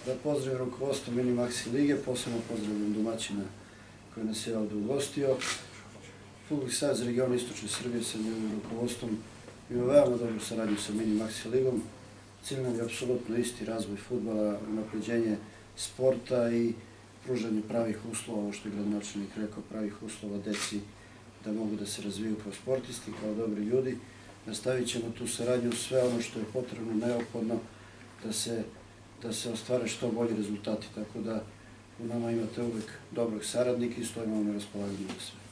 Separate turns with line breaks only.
Da pozdravim rukovodstvo Mini Maxi Lige, posebno pozdravljam domaćina koji nas je ovde ugostio. Fudbalski savez regiona Istočne Srbije sa njegovim rukovodstvom ima veoma dobru saradnju sa Mini Maxi Ligom. Cilj nam je apsolutno isti, razvoj fudbala, unapređenje sporta i pružanje pravih uslova, ovo što je gradonačelnik rekao, pravih uslova deci da mogu da se razviju kao sportisti, kao dobri ljudi. Nastavit ćemo tu saradnju, sve ono što je potrebno, neophodno da se ostvare što bolji rezultati, tako da u nama imate uvek dobrog saradnika i stojimo na raspolaganju za sve.